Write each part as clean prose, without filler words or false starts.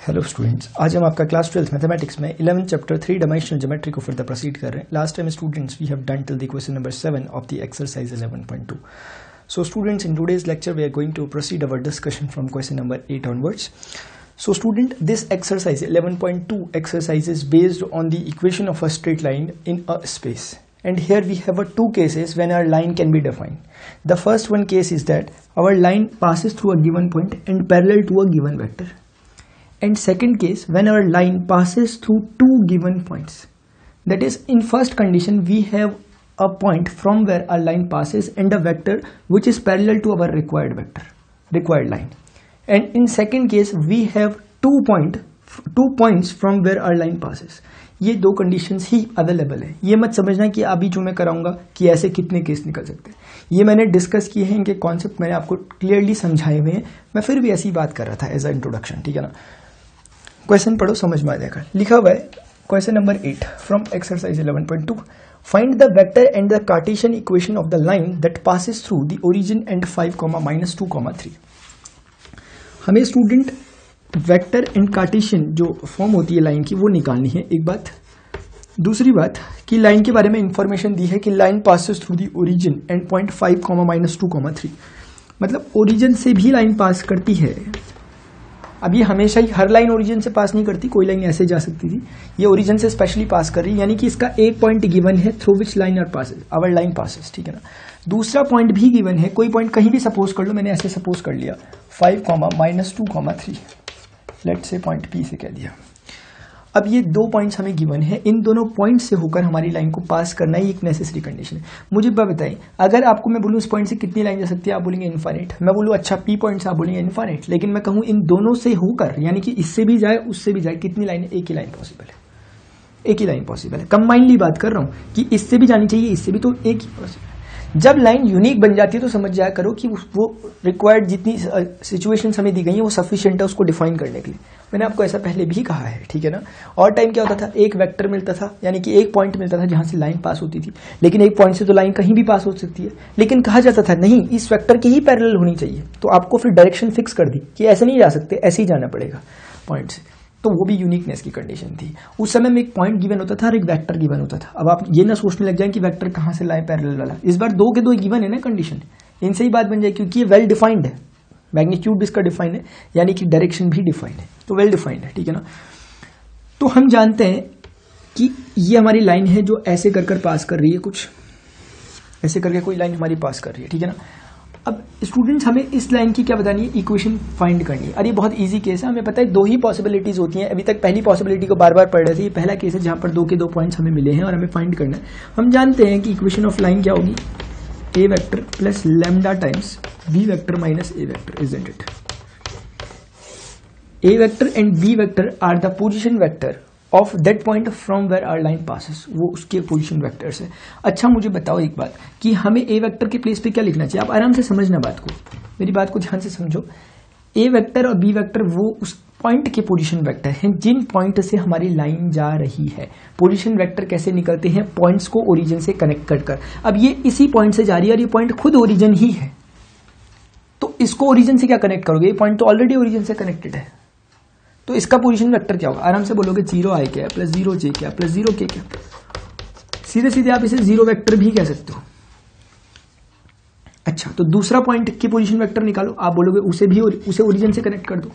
Hello students, आज हम आपका क्लास 12th मैथमेटिक्स में 11th चैप्टर 3 डायमेंशनल ज्योमेट्री को फर्दर प्रोसीड कर रहे हैं. Last time students we have done till the question number 7 of the exercise 11.2. So students, in today's lecture we are going to proceed our discussion from question number 8 onwards. So student, this exercise 11.2 exercise is based on the equation of a straight line in a space. And here we have two cases when our line can be defined. The first one case is that our line passes through a given point and parallel to a given vector. And second case when our line passes through two given points. That is, in first condition we have a point from where our line passes and a vector which is parallel to our required line. And in second case we have two points from where our line passes. ये दो conditions ही available है. ये मत समझना कि अभी जो मैं कराऊंगा कि ऐसे कितने केस निकल सकते हैं. ये मैंने डिस्कस किए हैं, इनके कॉन्सेप्ट मैंने आपको क्लियरली समझाए हुए हैं. मैं फिर भी ऐसी बात कर रहा था एज अ इंट्रोडक्शन. ठीक है ना. क्वेश्चन पढ़ो, समझ में आ जाएगा. लिखा हुआ है question number 8 from exercise 11.2. Find the vector and the cartesian equation of the line that passes through the origin and 5, -2, 3. हमें स्टूडेंट वेक्टर एंड कार्टेशियन जो फॉर्म होती है लाइन की वो निकालनी है, एक बात. दूसरी बात कि लाइन के बारे में इंफॉर्मेशन दी है कि line passes through the origin and point 5, -2, 3. मतलब ओरिजिन से भी लाइन पास करती है. अब ये हमेशा ही हर लाइन ओरिजिन से पास नहीं करती, कोई लाइन ऐसे जा सकती थी. ये ओरिजिन से स्पेशली पास कर रही है, यानी कि इसका एक पॉइंट गिवन है through which line our line passes. ठीक है ना. दूसरा पॉइंट भी गिवन है, कोई पॉइंट कहीं भी सपोज कर लो. मैंने ऐसे सपोज कर लिया 5, -2, 3. लेट से पॉइंट पी से कह दिया. अब ये दो पॉइंट्स हमें गिवन है, इन दोनों पॉइंट से होकर हमारी लाइन को पास करना ही एक नेसेसरी कंडीशन है. मुझे बताएं, अगर आपको मैं बोलूं इस पॉइंट से कितनी लाइन जा सकती है, आप बोलेंगे इनफाइनाइट. मैं बोलूं अच्छा पी पॉइंट से, आप बोलेंगे इनफाइनाइट. लेकिन मैं कहूं इन दोनों से होकर, यानी कि इससे भी जाए उससे भी जाए, कितनी लाइन है? एक ही लाइन पॉसिबल है. एक ही लाइन पॉसिबल है. कंबाइनली बात कर रहा हूं कि इससे भी जानी चाहिए, इससे भी, तो एक ही पॉसिबल. जब लाइन यूनिक बन जाती है तो समझ जाया करो कि वो रिक्वायर्ड जितनी सिचुएशंस हमें दी गई हैं वो सफिशिएंट है उसको डिफाइन करने के लिए. मैंने आपको ऐसा पहले भी कहा है. ठीक है ना. और टाइम क्या होता था, एक वेक्टर मिलता था, यानी कि एक पॉइंट मिलता था जहां से लाइन पास होती थी. लेकिन एक पॉइंट से तो लाइन कहीं भी पास हो सकती है. लेकिन कहा जाता था नहीं, इस वेक्टर की ही पैरेलल होनी चाहिए. तो आपको फिर डायरेक्शन फिक्स कर दी कि ऐसे नहीं जा सकते, ऐसे ही जाना पड़ेगा पॉइंट से. तो वो भी यूनिकनेस की कंडीशन थी. उस समय में एक पॉइंट गिवन होता था और एक वेक्टर गिवन होता था. अब आप ये ना सोचने लग जाएं कि वेक्टर कहां से लाए पैरेलल वाला. इस बार दो के दो गिवन है ना कंडीशन, इनसे ही बात बन जाए, क्योंकि ये वेल डिफाइंड है. मैग्नीट्यूड इसका डिफाइंड है, यानी कि डायरेक्शन भी डिफाइंड है, तो वेल डिफाइंड है. ठीक है ना. तो हम जानते हैं कि ये हमारी लाइन है जो ऐसे कर पास कर रही है, कुछ ऐसे करके कोई लाइन हमारी पास कर रही है. ठीक है ना. अब स्टूडेंट्स, हमें इस लाइन की क्या बतानी है, इक्वेशन फाइंड करनी है. अरे बहुत इजी केस है, हमें पता है दो ही पॉसिबिलिटीज होती हैं. अभी तक पहली पॉसिबिलिटी को बार बार पढ़ रहे थे. ये पहला केस है जहां पर दो के दो पॉइंट्स हमें मिले हैं और हमें फाइंड करना है. हम जानते हैं कि इक्वेशन ऑफ लाइन क्या होगी, a vector plus lambda times b vector minus a vector, isn't it. A vector and b vector are the position vector of that point from where our line passes. वो उसके position vectors है. अच्छा मुझे बताओ एक बात कि हमें ए वेक्टर के प्लेस पे क्या लिखना चाहिए. आप आराम से समझना बात को, मेरी बात को ध्यान से समझो. ए वेक्टर और बी वेक्टर वो उस पॉइंट के पोजीशन वेक्टर हैं जिन पॉइंट से हमारी लाइन जा रही है. पोजीशन वेक्टर कैसे निकलते हैं, पॉइंट्स को ओरिजिन से कनेक्ट कर. अब ये इसी पॉइंट से जा रही है और ये पॉइंट खुद ओरिजिन ही है, तो इसको ओरिजिन से क्या कनेक्ट करोगे. ये पॉइंट तो ऑलरेडी ओरिजिन से कनेक्टेड है, तो इसका पोजीशन वेक्टर क्या होगा. आराम से बोलोगे 0i क्या प्लस 0j क्या प्लस 0k क्या. सीधे सीधे आप इसे 0 वेक्टर भी कह सकते हो. अच्छा, तो दूसरा पॉइंट की पोजीशन वेक्टर निकालो. आप बोलोगे उसे ओरिजिन से कनेक्ट कर दो.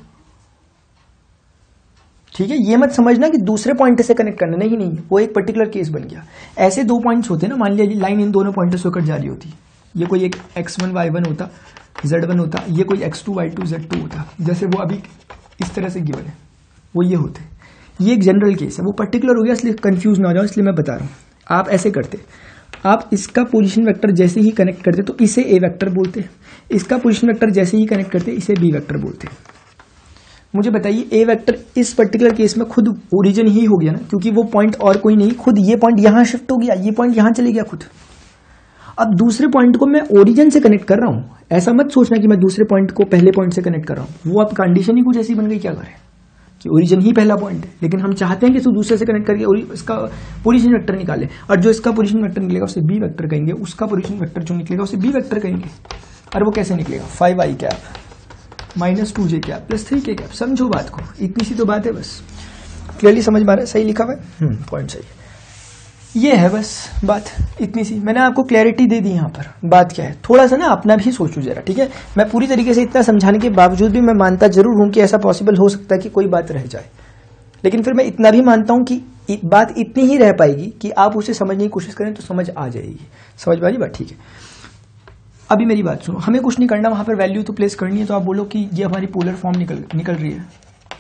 ठीक है. ये मत समझना कि दूसरे पॉइंट से कनेक्ट करना, नहीं, वो एक पर्टिकुलर केस बन गया. ऐसे दो पॉइंट्स होते हैं ना, मान लिया लाइन इन दोनों पॉइंट से होकर जा रही होती. ये कोई एक x1 y1 होता, z1 होता, ये कोई x2 y2 z2 होता, जैसे वो अभी इस तरह से गिवन है, वो ये होते. ये एक जनरल केस है, वो पर्टिकुलर हो गया, इसलिए कंफ्यूज ना हो जाओ, इसलिए मैं बता रहा हूं. आप ऐसे करते, आप इसका पोजीशन वेक्टर जैसे ही कनेक्ट करते तो इसे ए वेक्टर बोलते, इसका पोजीशन वेक्टर जैसे ही कनेक्ट करते इसे बी वेक्टर बोलते. मुझे बताइए, ए वेक्टर इस पर्टिकुलर केस में खुद ओरिजिन ही हो गया ना, क्योंकि वो पॉइंट और कोई नहीं, खुद ये पॉइंट यहां शिफ्ट हो गया, ये पॉइंट यहां चले गया खुद. अब दूसरे पॉइंट को मैं ओरिजिन से कनेक्ट कर रहा हूं. ऐसा मत सोचना कि मैं दूसरे पॉइंट को पहले पॉइंट से कनेक्ट कर रहा हूं, वो अब कंडीशन ही कुछ ऐसी बन गई. क्या करें कि ओरिजिन ही पहला पॉइंट है, लेकिन हम चाहते हैं कि इसको दूसरे से कनेक्ट करके इसका पोजीशन वेक्टर निकाले, और जो इसका पोजीशन वेक्टर निकलेगा उसे बी वेक्टर कहेंगे, उसका पोजीशन वेक्टर जो निकलेगा उसे बी वेक्टर कहेंगे. और वो कैसे निकलेगा, 5i cap -2j cap plus 3k cap. समझो बात को, इतनी सी तो बात है बस। क्लियरली समझ में आ रहा है? सही लिखा हुआ है, पॉइंट सही है। ये है बस बात, इतनी सी। मैंने आपको क्लैरिटी दे दी यहाँ पर। बात क्या है, थोड़ा सा ना अपना भी सोचो जरा, ठीक है। मैं पूरी तरीके से इतना समझाने के बावजूद भी मैं मानता जरूर हूं कि ऐसा पॉसिबल हो सकता है कि कोई बात रह जाए, लेकिन फिर मैं इतना भी मानता हूं कि बात इतनी ही रह पाएगी कि आप उसे समझने की कोशिश करें तो समझ आ जाएगी। समझ पा रही बात? ठीक है। अभी मेरी बात सुनो, हमें कुछ नहीं करना, वहां पर वैल्यू तो प्लेस करनी है। तो आप बोलो कि ये हमारी पोलर फॉर्म निकल रही है।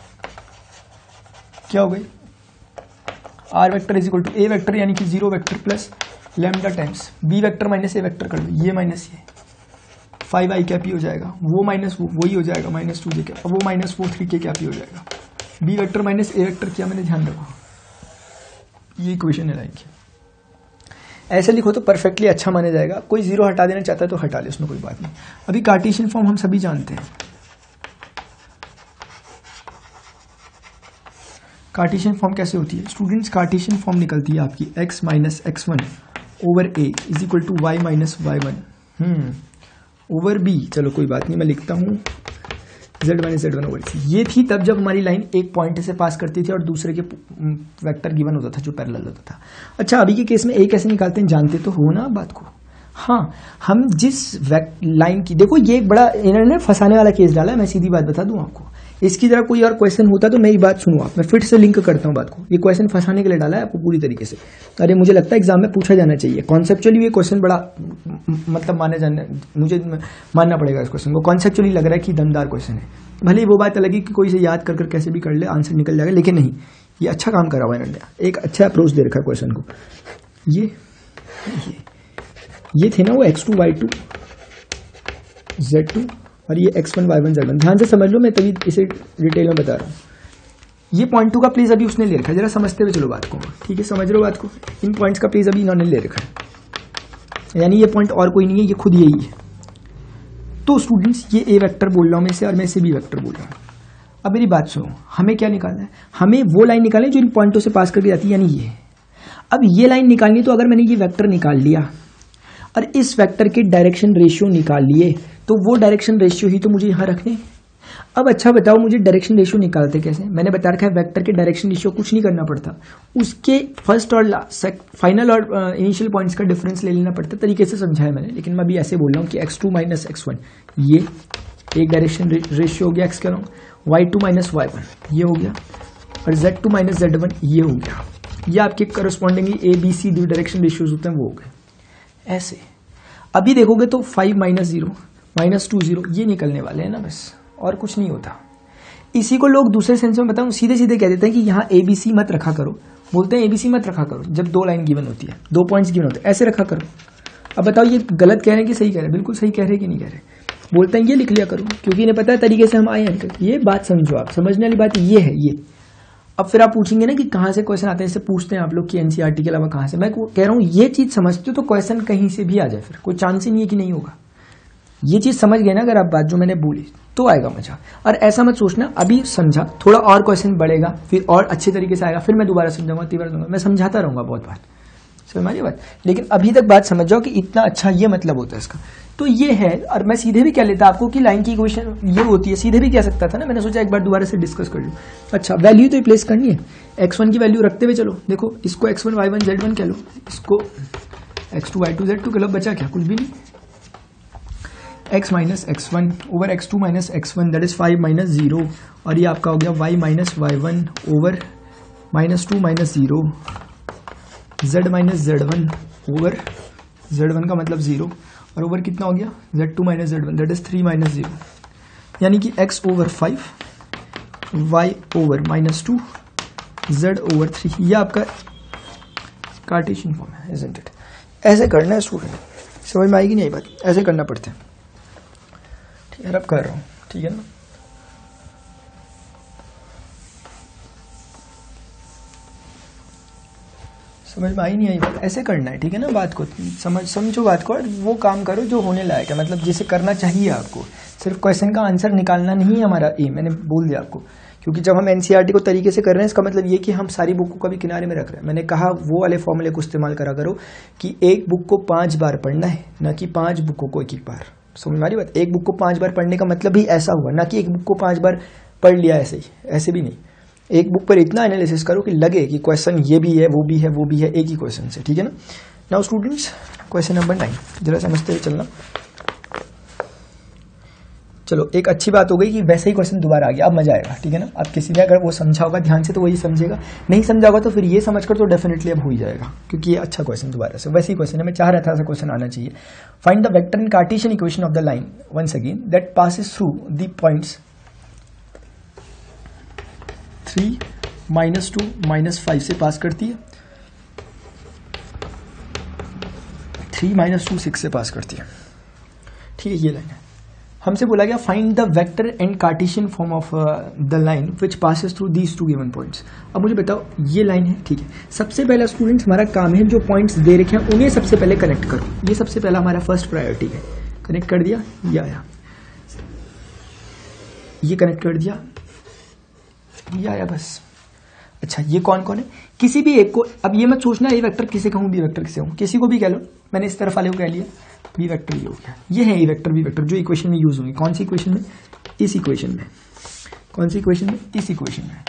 क्या हो गई? R vector is equal to a vector यानी कि 0 vector plus lambda times b vector minus a vector कर लो, ये माइनस ये 5i कैप ही हो जाएगा, वो माइनस वही हो जाएगा -2j कैप, अब वो -4 3k कैप ही हो जाएगा। B vector minus a vector किया मैंने, ध्यान रखो ये इक्वेशन है लाइन की। ऐसे लिखो तो परफेक्टली अच्छा माना जाएगा। कोई 0 हटा देना चाहता है तो हटा ले, उसमें कोई बात नहीं। अभी कार्टेशियन फॉर्म हम सभी जानते हैं। कार्टेशियन फॉर्म कैसे होती है स्टूडेंट्स? कार्टेशियन फॉर्म निकलती है आपकी x minus x1 over a is equal to y minus y1 over b। चलो कोई बात नहीं, मैं लिखता हूँ z minus z1 over c। ये थी तब जब हमारी लाइन एक पॉइंट से पास करती थी और दूसरे के वेक्टर गिवन होता था जो पैरेलल होता था। अच्छा, अभी के केस में a कैसे निकालते हैं जानते तो हो ना बात को? हाँ, हम जिस लाइन की, देखो ये एक बड़ा इन्होंने फंसाने वाला केस डाला है। मैं सीधी बात बता दूं आपको, इसकी जरा कोई और क्वेश्चन होता तो मेरी बात सुनो आप, मैं फिर से लिंक करता हूँ बात को। ये क्वेश्चन फंसाने के लिए डाला है आपको पूरी तरीके से। अरे मुझे लगता है एग्जाम में पूछा जाना चाहिए। कॉन्सेप्चुअली ये क्वेश्चन बड़ा मतलब मुझे मानना पड़ेगा इस क्वेश्चन को। कॉन्सेप्चुअली लग रहा है कि दमदार क्वेश्चन है। भले ही वो बात अलग है कि कोई इसे याद कर कैसे भी कर ले आंसर निकल जाएगा, लेकिन नहीं, ये अच्छा काम करा हुआ इन्होंने, एक अच्छा अप्रोच दे रखा है क्वेश्चन को। ये थे ना वो x2 y2 z2 और ये x1 y1 z1। ध्यान से समझ लो, मैं तभी इसे डिटेल में बता रहा हूँ। ये पॉइंट 2 का प्लेस अभी उसने ले रखा है, जरा समझते हुए चलो बात को। ठीक है, समझ लो बात को। इन पॉइंट्स का प्लेस अभी इन्होंने ले रखा है, यानी ये पॉइंट और कोई नहीं है, ये खुद यही है। तो स्टूडेंट्स ये ए वेक्टर बोल रहा हूं मैं इसे और मैं इसे बी वेक्टर बोल रहा हूँ। अब मेरी बात सुनो, हमें क्या निकालना है? हमें वो लाइन निकालनी है जो इन पॉइंटों से पास करके जाती है, यानी ये। अब ये लाइन निकालनी, तो अगर मैंने ये वेक्टर निकाल लिया और इस वेक्टर के डायरेक्शन रेशियो निकाल लिए, तो वो डायरेक्शन रेशियो ही तो मुझे यहां रखने। अब अच्छा बताओ, मुझे डायरेक्शन रेशियो निकालते कैसे? मैंने बता रखा है वेक्टर के डायरेक्शन रेशियो कुछ नहीं करना पड़ता, उसके फर्स्ट और फाइनल और इनिशियल पॉइंट्स का डिफरेंस ले लेना पड़ता। तरीके से समझाया मैंने, लेकिन मैं अभी ऐसे बोल रहा हूँ कि x2 माइनस x1 ये एक डायरेक्शन रेशियो हो गया x के अलॉन्ग, y2 माइनस y1 ये हो गया, और z2 माइनस z1 ये हो गया। ये आपके करस्पॉन्डिंगली ए बी सी जो डायरेक्शन रेशियोज होते हैं वो हो गए ऐसे। अभी देखोगे तो 5 माइनस 0 माइनस 2 0 ये निकलने वाले हैं ना, बस और कुछ नहीं होता। इसी को लोग दूसरे सेंस में बताऊं, सीधे सीधे कह देते हैं कि यहाँ ABC मत रखा करो। बोलते हैं ABC मत रखा करो जब दो लाइन गिवन होती है, 2 पॉइंट्स गिवन होते हैं, ऐसे रखा करो। अब बताओ ये गलत कह रहे हैं कि सही कह रहे हैं? बिल्कुल सही कह रहे हैं कि नहीं कह रहे? बोलते हैं ये लिख लिया करो, क्योंकि इन्हें पता है तरीके से हम आए हैं। ये बात समझो, आप समझने वाली बात ये है। ये अब फिर आप पूछेंगे ना कि कहाँ से क्वेश्चन आते हैं, इससे पूछते हैं आप लोग कि एनसीईआरटी के अलावा कहाँ से। मैं कह रहा हूँ ये चीज समझते हो तो क्वेश्चन कहीं से भी आ जाए, फिर कोई चांस ही नहीं है कि नहीं होगा। ये चीज समझ गए ना अगर आप बात जो मैंने बोली, तो आएगा मजा। और ऐसा मत सोचना अभी समझा, थोड़ा और क्वेश्चन बढ़ेगा, फिर और अच्छे तरीके से आएगा, फिर मैं दोबारा समझाऊंगा, तीसरा दूंगा, मैं समझाता रहूंगा बहुत बार। समझ मानिए बात, लेकिन अभी तक बात समझ जाओ कि इतना अच्छा ये मतलब होता है इसका। तो ये है, और मैं सीधे भी कह लेता आपको कि लाइन की इक्वेशन ये होती है, सीधे भी कह सकता था ना, मैंने सोचा एक बार दोबारा से डिस्कस कर लूं। अच्छा, वैल्यू तो प्लेस करनी है, x1 की वैल्यू रखते हुए चलो। देखो इसको x1 y1 z1 कह लो, इसको x2 y2 z2 कह लो, बचा क्या? कुछ भी नहीं। x minus x1 over x2 minus x1 that is 5 minus 0, और ये आपका हो गया y minus y1 over -2 minus 0, z minus z1 over z1 का मतलब 0, और ओवर कितना हो गया? z2 minus z1 that is 3 minus 0, यानी कि x over 5 y over -2 z over 3। ये आपका कार्टेशियन फॉर्म है, इजंट इट? ऐसे करना है स्टूडेंट, समझ में आएगी नहीं आई बात? ऐसे करना पड़ता है। ठीक है, अब कर रहा हूँ, ठीक है ना? समझ में आई नहीं आई बात? ऐसे करना है, ठीक है ना? बात को समझो बात को, और वो काम करो जो होने लायक है, मतलब जिसे करना चाहिए आपको। सिर्फ क्वेश्चन का आंसर निकालना नहीं है हमारा एम, मैंने बोल दिया आपको। क्योंकि जब हम एनसीईआरटी को तरीके से कर रहे हैं, इसका मतलब ये कि हम सारी बुक को भी किनारे में रख रहे हैं। मैंने कहा वो वाले फॉर्मूले को इस्तेमाल करा करो कि एक बुक को 5 बार पढ़ना है, ना कि 5 बुकों को एक बार। समझ में आ रही बात? एक बुक को 5 बार पढ़ने का मतलब भी ऐसा हुआ, ना कि एक बुक को 5 बार पढ़ लिया ऐसे ही, ऐसे भी नहीं। एक बुक पर इतना एनालिसिस करो कि लगे कि क्वेश्चन ये भी है, वो भी है, वो भी है, एक ही क्वेश्चन से, ठीक है ना। नाउ स्टूडेंट्स, क्वेश्चन नंबर 9 जरा समझते हुए चलना। चलो, एक अच्छी बात हो गई कि वैसे ही क्वेश्चन दोबारा आ गया, अब मजा आएगा, ठीक है ना। अब किसी ने अगर वो समझा होगा ध्यान से तो वही समझेगा, नहीं समझा होगा तो फिर ये समझकर तो डेफिनेटली अब हो ही जाएगा, क्योंकि ये अच्छा क्वेश्चन दोबारा से वैसे ही क्वेश्चन है। मैं चाह रहा था ऐसा क्वेश्चन आना चाहिए। Find the vector in cartesian equation of the line once again that passes through the points 3, -2, -5 से पास करती है, 3, -2, 6 से पास करती है, ठीक है। ये लाइन है, हमसे बोला गया find the vector and cartesian form of the line which passes through these 2 given points. अब मुझे बताओ, ये लाइन है, ठीक है। सबसे पहला स्टूडेंट्स हमारा काम है जो पॉइंट्स दे रखे हैं उन्हें सबसे पहले कनेक्ट करो, ये सबसे पहला हमारा फर्स्ट प्रायोरिटी है। कनेक्ट कर दिया, ये आया, ये कनेक्ट कर दिया, ये आया, बस। अच्छा, ये कौन कौन है? किसी भी एक को, अब ये मत सोचना ए वेक्टर किसे कहूं, बी वेक्टर किसे कहूं, किसी को भी कह लो। मैंने इस तरफ वाले को कह लिया, बी वेक्टर ये हो गया। ये है ए वेक्टर बी वेक्टर जो इक्वेशन में यूज होंगे। कौन सी इक्वेशन में? इस इक्वेशन में। कौन सी इक्वेशन में? इस इक्वेशन में।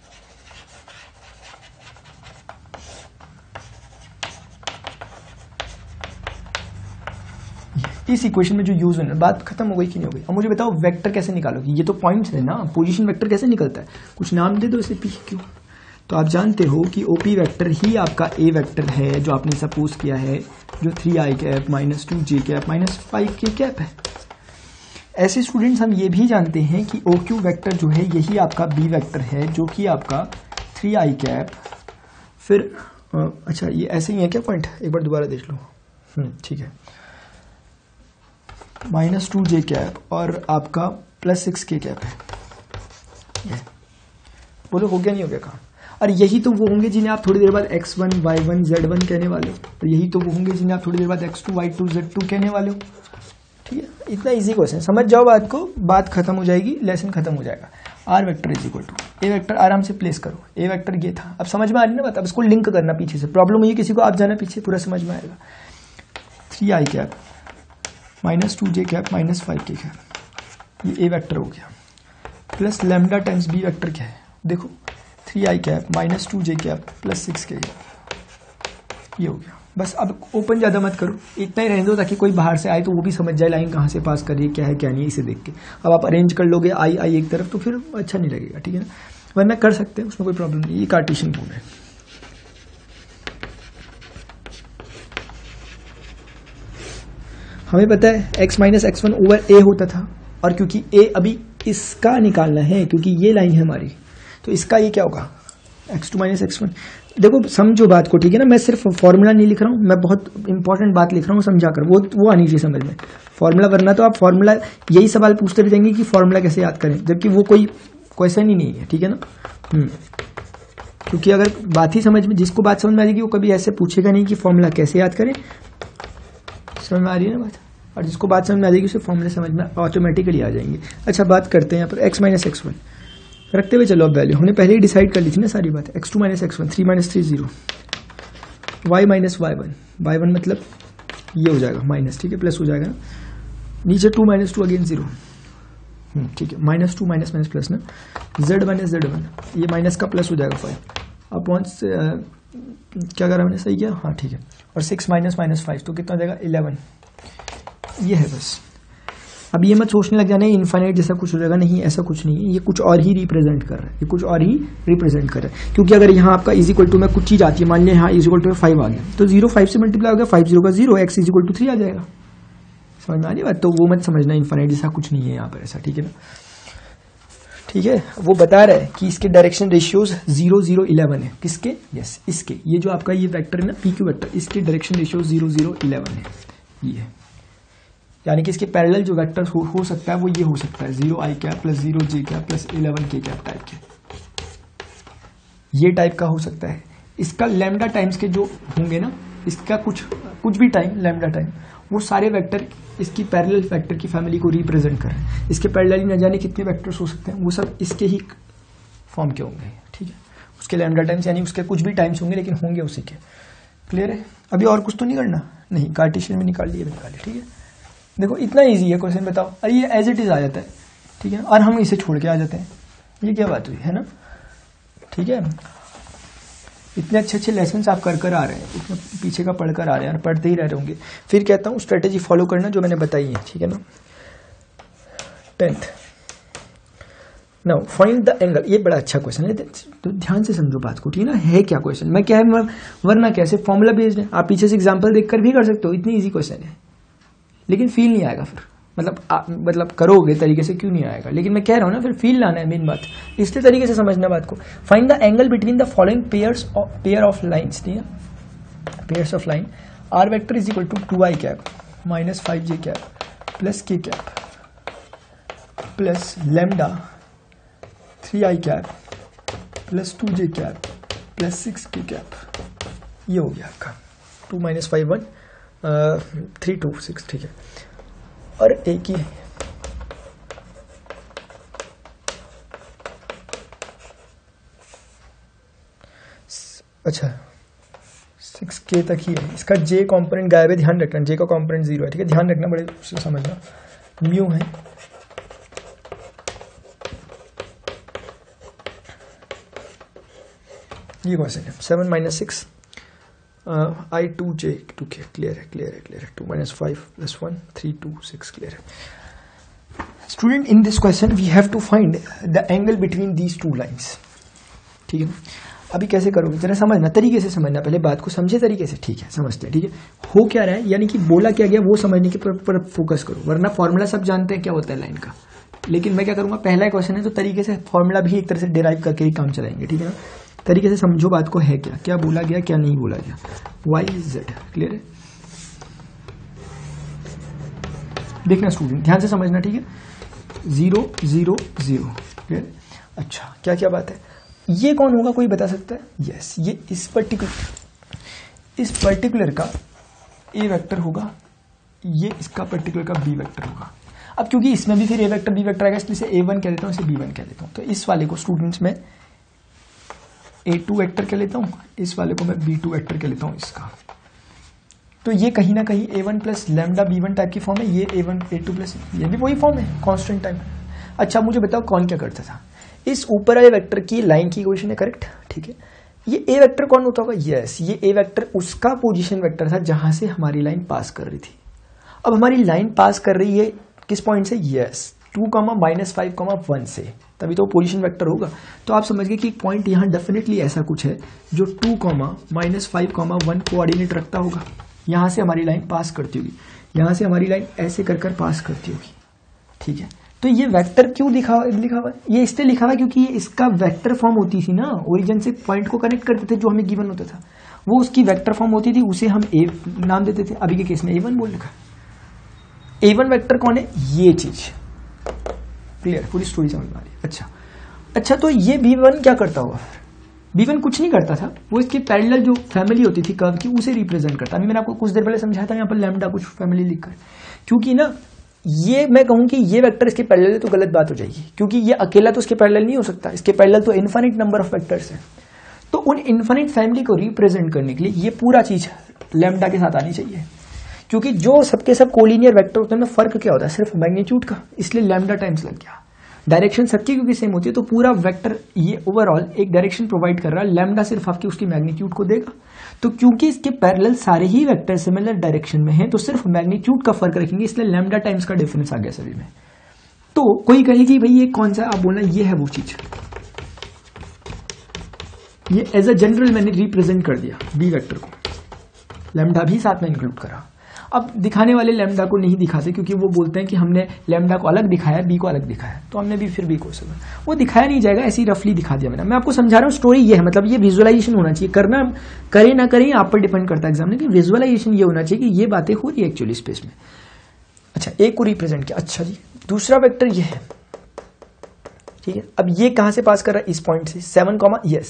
इस इक्वेशन में जो यूज होना, बात खत्म हो गई कि नहीं हो गई? अब मुझे बताओ वेक्टर कैसे निकालोगे? ये तो पॉइंट्स है ना, पोजीशन वेक्टर कैसे निकलता है? कुछ नाम दे दो इसे, पी क्यू। तो आप जानते हो कि ओपी वेक्टर ही आपका ए वेक्टर है जो आपने सपोज किया है, जो 3i cap -2j cap -5k cap है। ऐसे स्टूडेंट्स हम ये भी जानते हैं कि ओ क्यू वेक्टर जो है यही आपका बी वेक्टर है जो कि आपका 3i कैप, फिर अच्छा ये ऐसे ही है क्या पॉइंट? एक बार दोबारा देख लो, ठीक है, -2j कैप और आपका +6k कैप है। बोलो हो गया नहीं हो गया काम? और यही तो वो होंगे जिन्हें आप थोड़ी देर बाद x1, y1, z1 कहने वाले हो, और यही तो वो होंगे जिन्हें आप थोड़ी देर बाद x2, y2, z2 कहने वाले हो, ठीक है। इतना इजी क्वेश्चन, समझ जाओ बात को, बात खत्म हो जाएगी, लेसन खत्म हो जाएगा। R vector is equal to a vector, आराम से प्लेस करो, ए वेक्टर ये था। अब समझ में आ रही ना बात? अब इसको लिंक करना पीछे से, प्रॉब्लम हुई किसी को, आप जाना पीछे, पूरा समझ में आएगा। 3i cap -2j cap -5k cap, ये ए वेक्टर हो गया, plus lambda times b vector क्या है? देखो 3i cap -2j cap +6k, ये हो गया। बस अब ओपन ज्यादा मत करो, इतना ही रहने दो ताकि कोई बाहर से आए तो वो भी समझ जाए लाइन कहाँ से पास कर रही है, क्या है क्या नहीं है, इसे देख के। अब आप अरेंज कर लोगे आई एक तरफ तो फिर अच्छा नहीं लगेगा, ठीक है ना। वरना कर सकते हैं, उसमें कोई प्रॉब्लम नहीं। ये कार्टेशियन फॉर्म है। हमें पता है x - x1 ओवर a होता था, और क्योंकि a अभी इसका निकालना है, क्योंकि ये लाइन है हमारी, तो इसका ये क्या होगा? x2 - x1। देखो समझो बात को, ठीक है ना। मैं सिर्फ फॉर्मूला नहीं लिख रहा हूँ, मैं बहुत इंपॉर्टेंट बात लिख रहा हूँ, समझा कर। वो आनी चाहिए समझ में फॉर्मूला, वरना तो आप फॉर्मूला यही सवाल पूछते रह जाएंगे कि फॉर्मूला कैसे याद करें, जबकि वो कोई क्वेश्चन ही नहीं है, ठीक है ना। क्योंकि अगर बात ही समझ में, जिसको बात समझ में आ जाएगी वो कभी ऐसे पूछेगा नहीं कि फॉर्मूला कैसे याद करें। समझ में आ रही है ना बात? और जिसको बात समझ में आ जाएगी उसे फॉर्मूले समझ में ऑटोमेटिकली आ जाएंगे। अच्छा, बात करते हैं यहाँ पर x - x1 रखते हुए चलो। अब वैल्यू हमने पहले ही डिसाइड कर ली थी ना सारी बात। x2 - x1, 3 - 3 0, y - y1, y1 मतलब ये हो जाएगा माइनस, ठीक है, प्लस हो जाएगा ना, नीचे 2 - 2 अगेन 0, ठीक है, -2 माइनस माइनस प्लस ना, z1 z1, ये माइनस का प्लस हो जाएगा 5 अपॉन क्या करा मैंने, सही किया, हाँ ठीक है, और 6 - -5 तो कितना हो जाएगा 11, ये है बस। अब ये मत सोचने लग जाना इनफाइनाइट जैसा कुछ हो जाएगा, नहीं ऐसा कुछ नहीं है, ये कुछ और ही रिप्रेजेंट कर रहा है, ये कुछ और ही रिप्रेजेंट कर रहा है। क्योंकि अगर यहाँ आपका इज इक्वल टू में कुछ चीज आती है, मान लिया यहाँ इज इक्वल टू 5 आ गया, तो 0 5 से मल्टीप्लाई हो गया, 5 0 का 0, x इज इक्वल टू 3 आ जाएगा। समझ में आ रही बात? तो वो मत समझना इनफाइनाइट जैसा कुछ नहीं है यहाँ पर, ऐसा, ठीक है ना। ठीक है, वो बता रहा है कि इसके डायरेक्शन रेशियोज 0 0 11 है। किसके? यस, इसके, ये जो आपका ये वेक्टर है ना पी क्यू वेक्टर, इसके डायरेक्शन रेशियो 0 0 11 है, ये है। यानी कि इसके पैरेलल जो वेक्टर हो सकता है वो ये हो सकता है 0i cap plus 0j cap plus 11k cap type के, ये टाइप का हो सकता है। इसका लैम्डा टाइम्स के जो होंगे ना, इसका कुछ भी टाइम लैम्डा टाइम, वो सारे वेक्टर इसकी पैरेलल वेक्टर की फैमिली को रिप्रेजेंट कर रहे हैं। इसके पैरेलल न जाने कितने वेक्टर्स हो सकते हैं, वो सब इसके ही फॉर्म के होंगे, ठीक है। उसके लैम्डा टाइम्स यानी उसके कुछ भी टाइम्स होंगे लेकिन होंगे उसी के। क्लियर है? अभी और कुछ तो नहीं करना, नहीं, कार्टेशियन में निकाल लिए, ठीक है। देखो इतना इजी है क्वेश्चन, बताओ, अरे ये एज इट इज आ जाता है, ठीक है, और हम इसे छोड़ के आ जाते हैं, ये क्या बात हुई है ना, ठीक है। इतने अच्छे अच्छे लेसन आप कर आ रहे हैं, इतने पीछे का पढ़ कर आ रहे हैं और पढ़ते ही रह होंगे। फिर कहता हूँ स्ट्रेटेजी फॉलो करना जो मैंने बताई है, ठीक है ना। 10th now find the angle, ये बड़ा अच्छा क्वेश्चन है, तो ध्यान से समझो बात को, ठीक है ना। है क्या क्वेश्चन, मैं क्या है वरना कैसे फॉर्मूला बेस्ड है, आप पीछे से एग्जांपल देखकर भी कर सकते हो, इतनी इजी क्वेश्चन है, लेकिन फील नहीं आएगा फिर, मतलब करोगे तरीके से क्यों नहीं आएगा, लेकिन मैं कह रहा हूं ना फिर फील लाना है मेन बात, इसलिए तरीके से समझना बात को। Find the angle between the following pair of lines, ठीक है, pairs of line, r vector is equal to 2i cap minus 5j cap plus k cap plus lambda 3i cap plus 2j cap plus 6k cap, ये हो गया आपका 2 - 5 1 3 2 6, ठीक है। और एक ही अच्छा 6k तक ही है, इसका j कंपोनेंट गायब है, ध्यान रखना, j का कंपोनेंट 0 है, ठीक है, ध्यान रखना, बड़े से समझना, म्यू है, ये क्वेश्चन है। 7 - 6 I 2j 2k, क्लियर है 2 - 5 + 1 3 2 6, क्लियर है। Student in this question we have to find the angle between these two lines, ठीक है। अभी कैसे करोगे जरा समझना, तरीके से समझना, पहले बात को समझे तरीके से, ठीक है, समझते हैं, ठीक है। हो क्या रहा है, यानी कि बोला क्या गया वो समझने के पर फोकस करो, वरना फॉर्मूला सब जानते हैं क्या होता है लाइन का, लेकिन मैं क्या करूंगा, पहला क्वेश्चन है तो तरीके से फॉर्मूला भी एक तरह से डिराइव करके ही काम चलाएंगे, ठीक है ना। तरीके से समझो बात को, है क्या क्या बोला गया क्या नहीं बोला गया, YZ, क्लियर है। देखना स्टूडेंट, ध्यान से समझना, ठीक है। 0 0 0, क्लियर। अच्छा क्या क्या बात है, ये कौन होगा कोई बता सकता है? यस, ये इस पर्टिकुलर का A वेक्टर होगा, ये इसका पर्टिकुलर का B वेक्टर होगा। अब क्योंकि इसमें भी फिर A वेक्टर B वेक्टर आएगा, इसलिए इसे A1 कह देता हूँ, इसे B1 कह देता हूँ। तो इस वाले को स्टूडेंट्स में A2 वेक्टर कह लेता हूँ, इस वाले को मैं B2 वेक्टर कह लेता हूँ इसका। तो ये कहीं ना कहीं A1 plus lambda B1 type की फॉर्म है, ये A1 A2 प्लस, ये भी वही फॉर्म है, कांस्टेंट टाइप। अच्छा मुझे बताओ कौन क्या करता था, इस ऊपर वाले वेक्टर की लाइन की इक्वेशन है, करेक्ट, ठीक है। ये A वेक्टर कौन होता होगा? यस, ये A वेक्टर उसका पोजीशन वेक्टर था जहां से हमारी लाइन पास कर रही थी। अब हमारी लाइन पास कर रही है किस पॉइंट से? यस, 2, -5, 1 से, तभी तो पोजीशन वेक्टर होगा। तो आप समझ गए कि पॉइंट यहाँ डेफिनेटली ऐसा कुछ है जो 2, -5, 1 कोऑर्डिनेट रखता होगा। यहां से हमारी लाइन पास करती होगी, यहां से हमारी लाइन ऐसे कर पास करती होगी, ठीक है। तो ये वेक्टर क्यों लिखा हुआ? ये इसलिए लिखा हुआ क्योंकि ये इसका वेक्टर फॉर्म होती थी ना, ओरिजिन से पॉइंट को कनेक्ट करते थे, जो हमें गिवन होता था वो उसकी वेक्टर फॉर्म होती थी, उसे हम ए नाम देते थे। अभी के केस में A1 बोल रखा। A1 वेक्टर कौन है? ये चीज, क्लियर, पूरी स्टोरी समझ में आ रही है। अच्छा तो ये B1 क्या करता होगा? B1 कुछ नहीं करता था, वो इसकी पैरेलल जो फैमिली होती थी कर्व की उसे रिप्रेजेंट करता। अभी मैंने आपको कुछ देर पहले समझाया था यहाँ पर लैम्डा कुछ फैमिली लिखकर, क्योंकि ना ये मैं कहूं कि ये वेक्टर इसके पैरेलल है तो गलत बात हो जाएगी, क्योंकि ये अकेला तो इसके पैरेलल नहीं हो सकता, इसके पैरेलल तो इनफाइनाइट नंबर ऑफ वेक्टर्स है। तो उन इनफाइनाइट फैमिली को रिप्रेजेंट करने के लिए ये पूरा चीज लैम्डा के साथ आनी चाहिए, क्योंकि जो सबके सब कोलिनियर वेक्टर होते हैं में फर्क क्या होता है? सिर्फ मैग्नीट्यूड का, इसलिए लैम्डा टाइम्स लग गया। डायरेक्शन सबकी क्योंकि सेम होती है, तो पूरा वेक्टर ये ओवरऑल एक डायरेक्शन प्रोवाइड कर रहा है, लैम्डा सिर्फ आपकी उसकी मैग्नीट्यूड को देगा। तो क्योंकि इसके पैरेलल सारे ही वेक्टर सिमिलर डायरेक्शन में हैं, तो सिर्फ मैग्नीट्यूड का फर्क रखेंगे, इसलिए लैम्डा टाइम्स का डिफरेंस आ गया सभी में। तो कोई कहेगी भाई ये कौन सा, आप बोलना ये है वो चीज, ये एज अ जनरल मैंने रिप्रेजेंट कर दिया बी वेक्टर को, लैम्डा भी साथ में इंक्लूड करा। अब दिखाने वाले लैम्डा को नहीं दिखाते, क्योंकि वो बोलते हैं कि हमने लैम्डा को अलग दिखाया, बी को अलग दिखाया, तो हमने भी फिर बी को सब वो दिखाया नहीं जाएगा, ऐसे ही रफली दिखा दिया मैंने। मैं आपको समझा रहा हूँ, स्टोरी ये है, मतलब ये विजुअलाइजेशन होना चाहिए, करना करें ना करें आप पर डिपेंड करता है एग्जाम में, कि विजुअलाइजेशन ये होना चाहिए कि ये बातें हो रही है एक्चुअली स्पेस में। अच्छा, एक को रिप्रेजेंट किया। अच्छा जी, दूसरा वेक्टर ये है, ठीक है। अब ये कहां से पास कर रहा है? इस पॉइंट से। 7,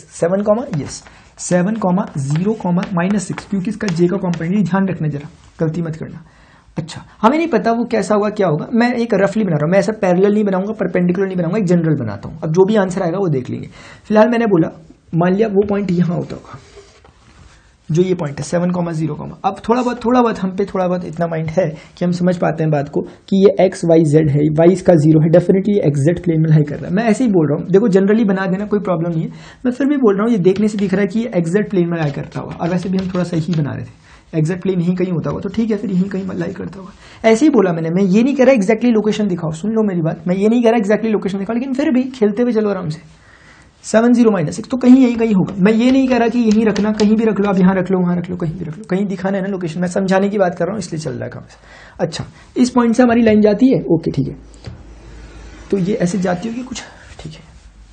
0, -6, क्योंकि इसका जे का कॉम्पोनेंट, ध्यान रखना जरा, गलती मत करना। अच्छा, हमें नहीं पता वो कैसा होगा क्या होगा, मैं एक रफली बना रहा हूं, मैं ऐसा पैरेलल नहीं बनाऊंगा, परपेंडिकुलर नहीं बनाऊंगा, एक जनरल बनाता हूं। अब जो भी आंसर आएगा वो देख लेंगे। फिलहाल मैंने बोला मान लिया वो पॉइंट यहां होता होगा, जो ये पॉइंट है 7,0, अब थोड़ा बहुत हम पे थोड़ा बहुत इतना माइंड है कि हम समझ पाते हैं बात को कि ये एक्स वाई जेड है, वाई इसका 0 है, डेफिनेटली ये एग्जैक्ट प्लेन में लाई कर रहा है। मैं ऐसे ही बोल रहा हूँ, देखो जनरली बना देना कोई प्रॉब्लम नहीं है, मैं फिर भी बोल रहा हूँ ये देखने से दिख रहा है कि ये एग्जैक्ट प्लेन में लाई करता होगा, और वैसे भी हम थोड़ा सही बना रहे थे, एग्जैक्ट प्लेन यहीं कहीं होता होगा तो ठीक है, फिर यहीं कहीं लाई करता होगा। ऐसे ही बोला मैंने, मैं ये नहीं कह रहा एग्जैक्टली लोकेशन दिखाओ, सुन लो मेरी बात, मैं ये नहीं कह रहा एग्जैक्टली लोकेशन दिखाओ, लेकिन फिर भी खेलते हुए चलो आराम से। 7,0 - 6 तो कहीं यही कहीं होगा। मैं ये नहीं कह रहा कि यहीं रखना, कहीं भी रख लो, आप यहाँ रख लो, वहां रख लो, कहीं भी रख लो, कहीं दिखाना है ना लोकेशन, मैं समझाने की बात कर रहा हूँ इसलिए चल रहा है काम। अच्छा, इस पॉइंट से हमारी लाइन जाती है, ओके ठीक है, तो ये ऐसे जाती होगी कुछ, ठीक है।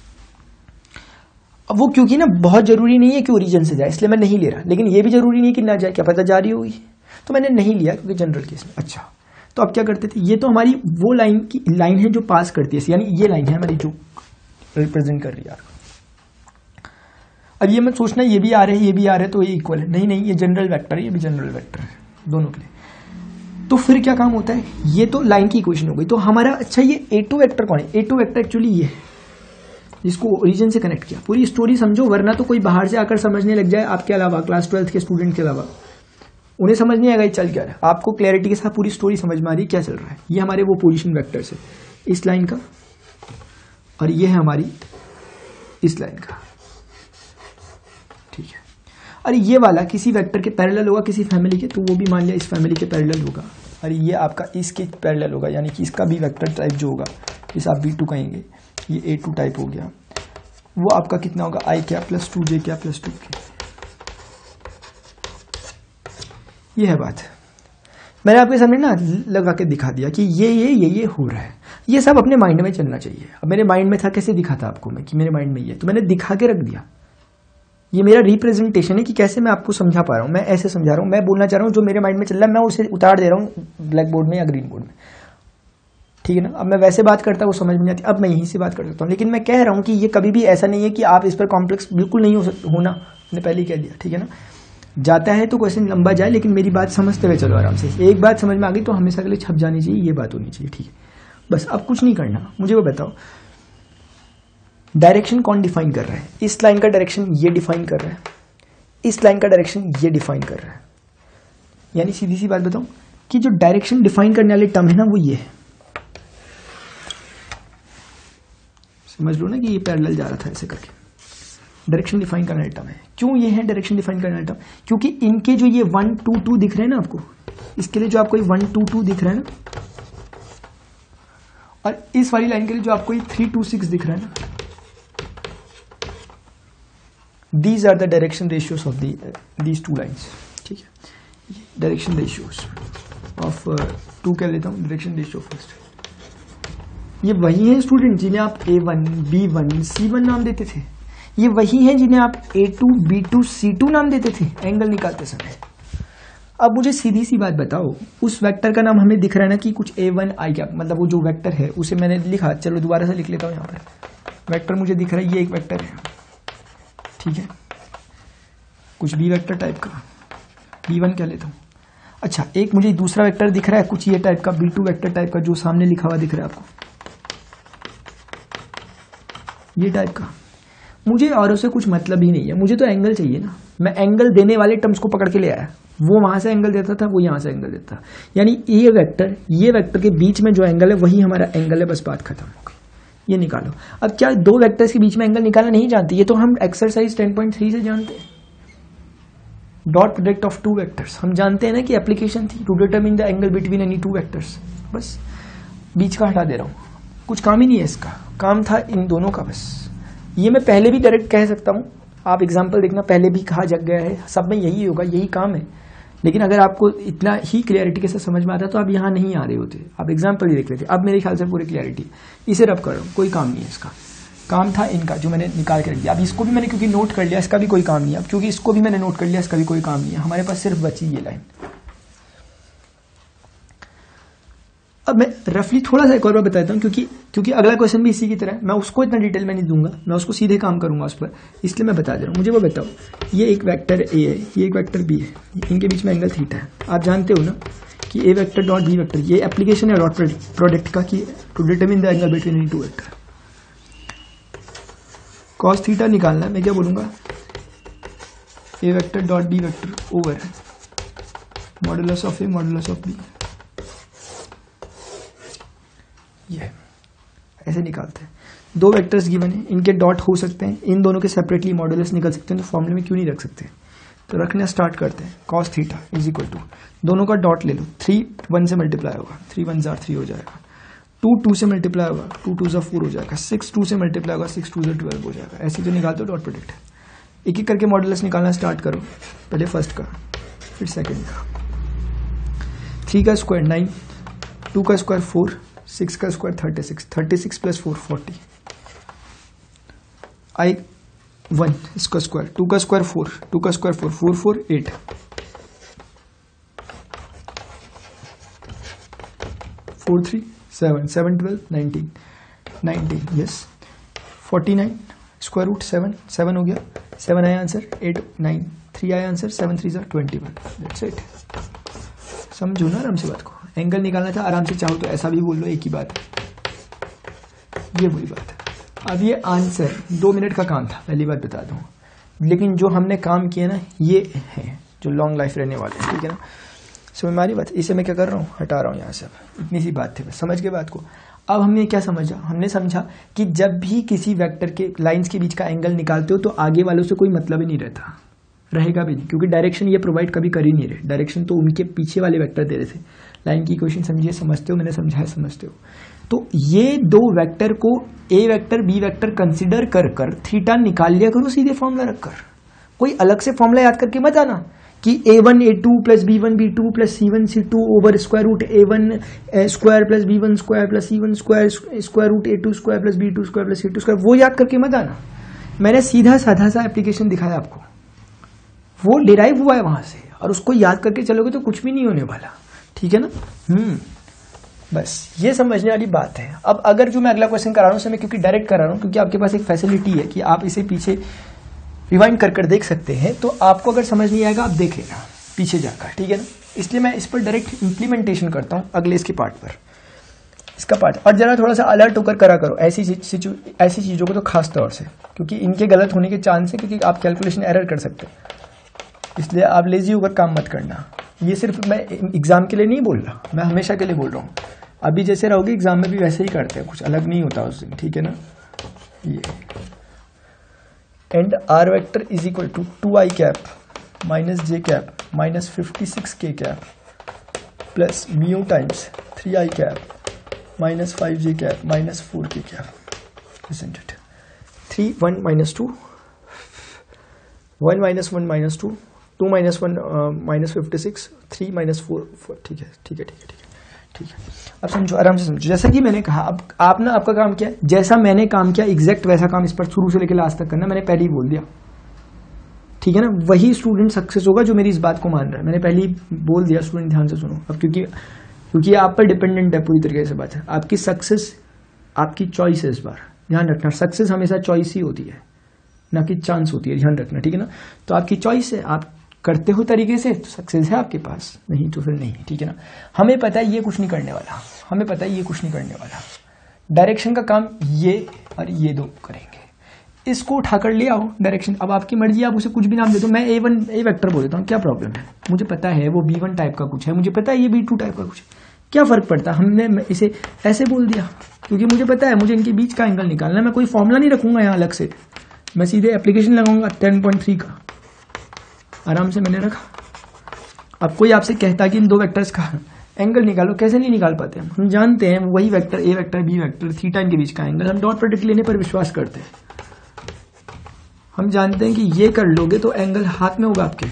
अब वो क्योंकि ना बहुत जरूरी नहीं है कि ओरिजिन से जाए, इसलिए मैं नहीं ले रहा, लेकिन ये भी जरूरी नहीं कि ना जाए, क्या पता जा रही होगी, तो मैंने नहीं लिया क्योंकि जनरल केस में। अच्छा, तो अब क्या करते थे, ये तो हमारी वो लाइन की लाइन है जो पास करती है, यानी ये लाइन है हमारी जो रिप्रेजेंट कर रही है। अब ये मत सोचना ये भी आ रहे हैं ये भी आ रहे हैं तो ये इक्वल है, नहीं नहीं, ये जनरल वेक्टर है, ये भी जनरल वेक्टर है दोनों के लिए। तो फिर क्या काम होता है, ये तो लाइन की इक्वेशन हो गई, तो हमारा अच्छा ये A2 वेक्टर कौन है, A2 वेक्टर एक्चुअली ये है, इसको ओरिजिन से कनेक्ट किया। पूरी स्टोरी समझो, वरना तो कोई बाहर से आकर समझने लग जाए आपके अलावा, क्लास 12th के स्टूडेंट के अलावा, उन्हें समझ नहीं आएगा ये चल क्या रहा है। आपको क्लैरिटी के साथ पूरी स्टोरी समझ में आ रही है क्या चल रहा है। ये हमारे वो पोजीशन वेक्टर्स है इस लाइन का, और ये है हमारी इस लाइन का, ठीक है। और ये वाला किसी वेक्टर के पैरेलल होगा, किसी फैमिली के, तो वो भी मान लिया इस फैमिली के पैरेलल होगा, और ये आपका इसके पैरेलल होगा, यानी कि इसका भी वेक्टर टाइप जो होगा, इस आप B2 कहेंगे, ये A2 टाइप हो गया, वो आपका कितना होगा I क्या प्लस 2J क्या प्लस 2K। ये है बात, मैंने आपके सामने ना लगा के दिखा दिया कि ये हो रहा है, ये सब अपने माइंड में चलना चाहिए। अब मेरे माइंड में था, कैसे दिखाता आपको मैं कि मेरे माइंड में ये, तो मैंने दिखा के रख दिया। ये मेरा रिप्रेजेंटेशन है कि कैसे मैं आपको समझा पा रहा हूं, मैं ऐसे समझा रहा हूं, मैं बोलना चाह रहा हूं जो मेरे माइंड में चल रहा है, मैं उसे उतार दे रहा हूं ब्लैक बोर्ड में या ग्रीन बोर्ड में, ठीक है ना। अब मैं वैसे बात करता, वो समझ में नहीं आती, अब मैं यहीं से बात कर सकता हूँ, लेकिन मैं कह रहा हूं कि ये कभी भी ऐसा नहीं है कि आप इस पर कॉम्प्लेक्स बिल्कुल नहीं होना, मैंने पहले ही कह दिया, ठीक है ना। जाता है तो क्वेश्चन लंबा जाए, लेकिन मेरी बात समझते हुए चलो आराम से। एक बात समझ में आ गई तो हमेशा के लिए छप जानी चाहिए, ये बात होनी चाहिए, ठीक है। बस अब कुछ नहीं करना, मुझे वो बताओ डायरेक्शन कौन डिफाइन कर रहा है। इस लाइन का डायरेक्शन ये डिफाइन कर रहा है, इस लाइन का डायरेक्शन ये डिफाइन कर रहा है। यानी सीधी सी बात बताऊं कि जो डायरेक्शन डिफाइन करने वाले टर्म है ना, वो ये है, समझ लो ना कि ये पैरेलल जा रहा था ऐसे करके, डायरेक्शन डिफाइन करने वाले टर्म है। क्यों ये है डायरेक्शन डिफाइन करने वाले टर्म, क्योंकि इनके जो ये 1 2 2 दिख रहे हैं ना आपको, इसके लिए जो आपको 1 2 2 दिख रहा है ना, और इस वाली लाइन के लिए जो आपको 3 2 6 दिख रहा है ना, these are the direction ratios of these two lines, ठीक है। डायरेक्शन रेशियोज ऑफ 2 कह लेता हूं, डायरेक्शन रेशियो फर्स्ट। ये वही है स्टूडेंट जिन्हें आप A1 B1 C1 नाम देते थे, ये वही है जिन्हें आप A2 B2 C2 नाम देते थे एंगल निकालते समय। अब मुझे सीधी सी बात बताओ, उस वेक्टर का नाम हमें दिख रहा है ना कि कुछ A1 I क्या, मतलब वो जो वेक्टर है उसे मैंने लिखा, चलो दोबारा से लिख लेता हूं। यहाँ पर वेक्टर मुझे दिख रहा है, ये एक वेक्टर है, ठीक है, कुछ B वेक्टर टाइप का, B1 कह लेता हूं। अच्छा, एक मुझे दूसरा वेक्टर दिख रहा है कुछ ये टाइप का, B2 वेक्टर टाइप का, जो सामने लिखा हुआ दिख रहा है आपको, ये टाइप का। मुझे और उससे कुछ मतलब ही नहीं है, मुझे तो एंगल चाहिए ना। मैं एंगल देने वाले टर्म्स को पकड़ के ले आया, वो वहां से एंगल देता था, वो यहां से एंगल देता, यानी ये वेक्टर के बीच में जो एंगल है वही हमारा एंगल है, बस बात खत्म हो गई। ये निकालो। अब क्या दो वेक्टर्स के बीच में एंगल निकालना नहीं जानते, ये तो हम एक्सरसाइज 10.3 से जानते हैं, डॉट प्रोडक्ट ऑफ 2 वेक्टर्स। हम जानते हैं ना कि एप्लीकेशन थी to determine the angle between any 2 vectors. बस बीच का हटा दे रहा हूं, कुछ काम ही नहीं है इसका, काम था इन दोनों का बस। ये मैं पहले भी डायरेक्ट कह सकता हूं, आप एग्जाम्पल देखना, पहले भी कहा जा गया है, सब में यही होगा, यही काम है। लेकिन अगर आपको इतना ही क्लियरिटी के साथ समझ में आता तो आप यहाँ नहीं आ रहे होते, आप एग्जाम्पल ही देख लेते। अब मेरे ख्याल से पूरी क्लियरिटी, इसे रब कर रहा हूँ, कोई काम नहीं है इसका, काम था इनका जो मैंने निकाल के रख दिया। अब इसको भी मैंने क्योंकि नोट कर लिया, इसका भी कोई काम नहीं है। अब क्योंकि इसको भी मैंने नोट कर लिया, इसका भी कोई काम नहीं है, हमारे पास सिर्फ बची ये लाइन। अब मैं रफली थोड़ा सा एक और बार बताता हूँ, क्योंकि अगला क्वेश्चन भी इसी की तरह है, मैं उसको इतना डिटेल में नहीं दूंगा, मैं उसको सीधे काम करूंगा उस पर, इसलिए मैं बता दे रहा हूँ। मुझे वो बताओ, ये एक वेक्टर ए है, ये एक वेक्टर बी है, इनके बीच में एंगल थीटा है। आप जानते हो ना कि a vector dot b vector, ये एप्लीकेशन है डॉट प्रोडक्ट का, कि to determine the angle between any 2 vector. Cos theta निकालना है, मैं क्या बोलूंगा, a vector dot b vector over modulus of a modulus of b, ये ऐसे निकालते हैं। दो वेक्टर्स गिवन है, इनके डॉट हो सकते हैं, इन दोनों के सेपरेटली मॉडुलस निकल सकते हैं, तो फॉर्मूले में क्यों नहीं रख सकते? तो रखना स्टार्ट करते हैं। Cos theta is equal to, दोनों का डॉट ले लो, 3 1 से मल्टीप्लाई होगा, 3 1 जार 3 हो जाएगा, 2 2 से मल्टीप्लाई होगा, 2 2 4 हो जाएगा, 6 2 से मल्टीप्लाई होगा, 6 2 12 हो जाएगा। ऐसे तो निकालते हो डॉट प्रोडक्ट। एक एक करके मॉडुलस निकालना स्टार्ट करो, पहले फर्स्ट का फिर सेकेंड का। 3 का स्क्वायर 9, 2 का स्क्वायर 4, 6 का स्क्वायर 36, 36 प्लस 4 40, आई 1 इसका स्क्वायर, 2 का स्क्वायर 4, 2 का स्क्वायर 4 4 4 8, 4 3 7 7 12 19 19 यस 49 स्क्वायर रूट 7 7 हो गया, 7 आया आंसर, 8 9 3 आया आंसर, 7 3 21, दैट्स इट। समझो ना आराम से बात को। एंगल निकालना था, आराम से चाहो तो ऐसा भी बोल लो, एक ही बात है, ये बुरी बात है। अब ये आंसर 2 मिनट का काम था, पहली बात बता दूं, लेकिन जो हमने काम किया ना ये है जो लॉन्ग लाइफ रहने वाले हैं, ठीक है ना। समझ में आ रही बात? इसे मैं क्या कर रहा हूँ, हटा रहा हूँ यहाँ से। इतनी सी बात थी, बस समझ के बात को। अब हमने क्या समझा? हमने समझा कि जब भी किसी वेक्टर के लाइंस के बीच का एंगल निकालते हो तो आगे वालों से कोई मतलब ही नहीं रहता, रहेगा भी नहीं, क्योंकि डायरेक्शन ये प्रोवाइड कभी कर ही नहीं रहे। डायरेक्शन तो उनके पीछे वाले वेक्टर दे रहे थे। लाइन की इक्वेशन समझिए, समझते हो? मैंने समझाया, समझते हो? तो ये दो वेक्टर को a vector b vector consider कर कर थीटा निकाल लिया करो सीधे फॉर्मूला रखकर। कोई अलग से फॉर्मूला याद करके मत आना कि a1 a2 plus b1 b2 plus c1 c2 over square root a1 square plus b1 square plus c1 square square root a2 square plus b2 square plus c2 square, वो याद करके मत आना। मैंने सीधा साधा सा एप्लीकेशन दिखाया आपको, वो डिराइव हुआ है वहां से, और उसको याद करके चलोगे तो कुछ भी नहीं होने वाला, ठीक है ना। बस ये समझने वाली बात है। अब अगर जो मैं अगला क्वेश्चन करा रहा हूं उसे मैं क्योंकि डायरेक्ट करा रहा हूं, क्योंकि आपके पास एक फैसिलिटी है कि आप इसे पीछे रिवाइंड कर कर देख सकते हैं, तो आपको अगर समझ नहीं आएगा आप देख लेना पीछे जाकर, ठीक है ना। इसलिए मैं इस पर डायरेक्ट इंप्लीमेंटेशन करता हूं अगले इसके पार्ट पर, इसका पार्ट। और जरा थोड़ा सा अलर्ट होकर करा करो ऐसी चीजों को, तो खास तौर से, क्योंकि इनके गलत होने के चांस है, क्योंकि आप कैलकुलेशन एरर कर सकते हैं। इसलिए आप लेजी होकर काम मत करना। ये सिर्फ मैं एग्जाम के लिए नहीं बोल रहा, मैं हमेशा के लिए बोल रहा हूँ। अभी जैसे रहोगे एग्जाम में भी वैसे ही करते हैं, कुछ अलग नहीं होता उस दिन, ठीक है ना। ये and r vector is equal to 2i cap minus j cap minus 56k cap plus mu times 3i cap minus 5j cap minus 4k cap, isn't it? 3 1 minus 2 1 minus 1 minus 2 2 minus 1 minus 56 3 minus 4 4, ठीक है ठीक है ठीक है ठीक है ठीक है। अब समझो, आराम से समझो। जैसा कि मैंने कहा, अब आप ना, आपका काम क्या है, जैसा मैंने काम किया एग्जैक्ट वैसा काम इस पर शुरू से लेकर लास्ट तक करना। मैंने पहले ही बोल दिया, ठीक है ना। वही स्टूडेंट सक्सेस होगा जो मेरी इस बात को मान रहा है। मैंने पहले ही बोल दिया, स्टूडेंट ध्यान से सुनो। अब क्योंकि आप पर डिपेंडेंट है पूरी तरीके से बात है। आपकी सक्सेस आपकी चॉइस है, इस बार ध्यान रखना। सक्सेस हमेशा चॉइस ही होती है, ना कि चांस होती है, ध्यान रखना, ठीक है ना। तो आपकी चॉइस है, आप करते हो तरीके से तो सक्सेस है आपके पास, नहीं तो फिर नहीं, ठीक है ना। हमें पता है ये कुछ नहीं करने वाला, हमें पता है ये कुछ नहीं करने वाला। डायरेक्शन का काम ये और ये दो करेंगे। इसको उठाकर ले आओ डायरेक्शन। अब आपकी मर्जी, आप उसे कुछ भी नाम दे दो। मैं A1 ए वेक्टर बोल देता हूँ, क्या प्रॉब्लम है? मुझे पता है वो B1 टाइप का कुछ है, मुझे पता है ये B2 टाइप का कुछ है, क्या फर्क पड़ता? हमने इसे ऐसे बोल दिया क्योंकि मुझे पता है मुझे इनके बीच का एंगल निकालना है। मैं कोई फॉर्मूला नहीं रखूंगा यहाँ अलग से, मैं सीधे एप्लीकेशन लगाऊंगा 10.3 का, आराम से मैंने रखा। अब कोई आपसे कहता कि इन दो वेक्टर्स का एंगल निकालो, कैसे नहीं निकाल पाते हम जानते हैं। वही vector a vector b vector theta इनके बीच का एंगल, हम डॉट प्रोडक्ट लेने पर विश्वास करते हैं। हम जानते हैं कि ये कर लोगे तो एंगल हाथ में होगा आपके।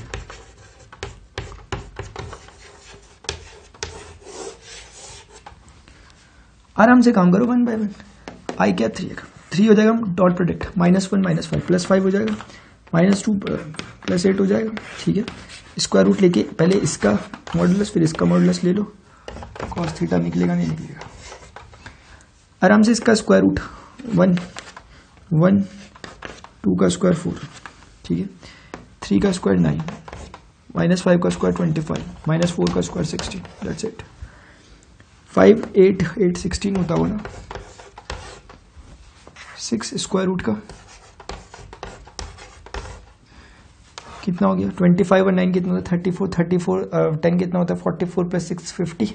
आराम से काम करो 1 by 1। आई क्या 3 हो जाएगा, डॉट प्रोडक्ट -1 -5 +5 हो जाएगा, -2 +8 हो जाएगा, ठीक है। स्क्वायर रूट लेके पहले इसका मॉडुलस फिर इसका मॉडुलस ले लो, कॉस थीटा निकलेगा नहीं निकलेगा। आराम से इसका स्क्वायर रूट 1 1 2 का स्क्वायर 4, ठीक है। 3 का स्क्वायर 9 -5 का स्क्वायर 25 -4 का स्क्वायर 16, दैट्स इट। 5 8 8 16 होता हो ना, 6 स्क्वायर रूट का कितना हो गया 25 और 9 कितना होता है 34, 34 10 कितना होता है 44 प्लस 6 50।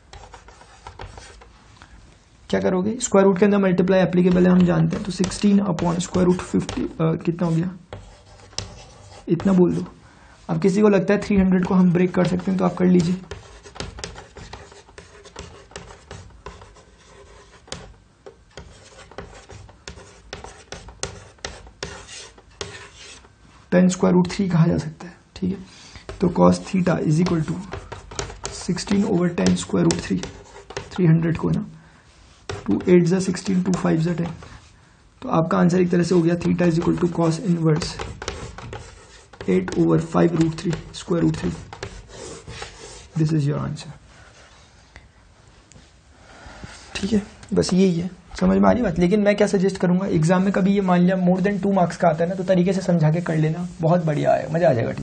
क्या करोगे स्क्वायर रूट के अंदर मल्टीप्लाई एप्लीकेबल है हम जानते हैं, तो 16 अपॉन स्क्वायर रूट 50 कितना हो गया इतना बोल दो। अब किसी को लगता है 300 को हम ब्रेक कर सकते हैं तो आप कर लीजिए। टेन स्क्वायर रूट 3 कहा जा सकता है, ठीक है। तो cos theta is equal to 16 over 10 square root 3, 300 को ना 2 8 जा 16 2 5 जा 10, तो आपका आंसर एक तरह से हो गया theta is equal to cos inverse 8 over 5 root 3 square root 3। This is your answer, ठीक है। बस यही है, समझ में आ रही बात। लेकिन मैं क्या सजेस्ट करूंगा, एग्जाम में कभी ये मान लिया मोर देन 2 मार्क्स का आता है ना, तो तरीके से समझा के कर लेना, बहुत बढ़िया है, मजा आ जाएगा।